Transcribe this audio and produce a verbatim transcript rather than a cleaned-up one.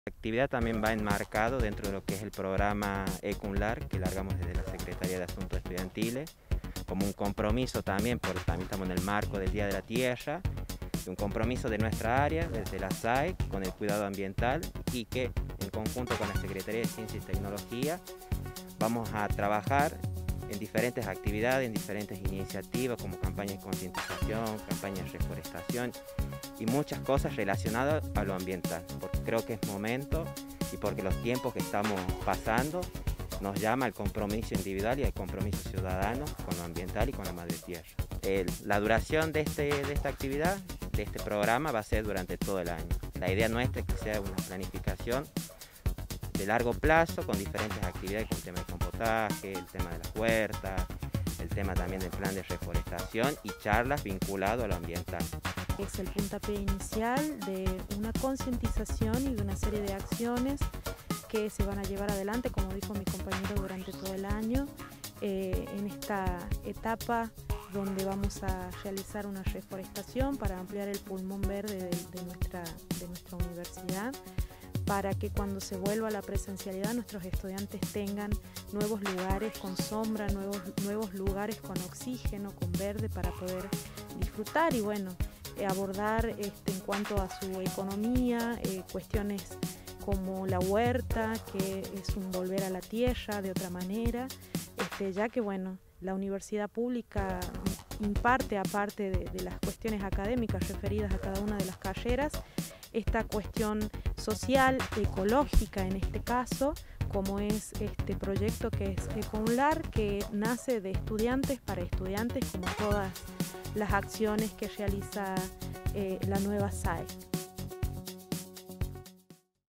La actividad también va enmarcado dentro de lo que es el programa ECUNLAR que largamos desde la Secretaría de Asuntos Estudiantiles, como un compromiso también, porque también estamos en el marco del Día de la Tierra, un compromiso de nuestra área, desde la S A E, con el cuidado ambiental, y que en conjunto con la Secretaría de Ciencia y Tecnología vamos a trabajar en diferentes actividades, en diferentes iniciativas como campañas de concientización, campañas de reforestación y muchas cosas relacionadas a lo ambiental, porque creo que es momento y porque los tiempos que estamos pasando nos llama al compromiso individual y al compromiso ciudadano con lo ambiental y con la madre tierra. El, la duración de, este, de esta actividad, de este programa, va a ser durante todo el año. La idea nuestra es que sea una planificación de largo plazo con diferentes actividades, con el tema del compostaje, el tema de las huertas, el tema también del plan de reforestación y charlas vinculadas a lo ambiental. Es el puntapié inicial de una concientización y de una serie de acciones que se van a llevar adelante, como dijo mi compañero, durante todo el año, eh, en esta etapa donde vamos a realizar una reforestación para ampliar el pulmón verde de, de, nuestra, de nuestra universidad, para que cuando se vuelva a la presencialidad nuestros estudiantes tengan nuevos lugares con sombra, nuevos, nuevos lugares con oxígeno, con verde, para poder disfrutar y bueno, eh, abordar este, en cuanto a su economía, eh, cuestiones como la huerta, que es un volver a la tierra de otra manera, este, ya que bueno, la universidad pública imparte, aparte de, de las cuestiones académicas referidas a cada una de las carreras, esta cuestión social, ecológica en este caso, como es este proyecto que es ECUNLAR, que nace de estudiantes para estudiantes, como todas las acciones que realiza eh, la nueva S A E.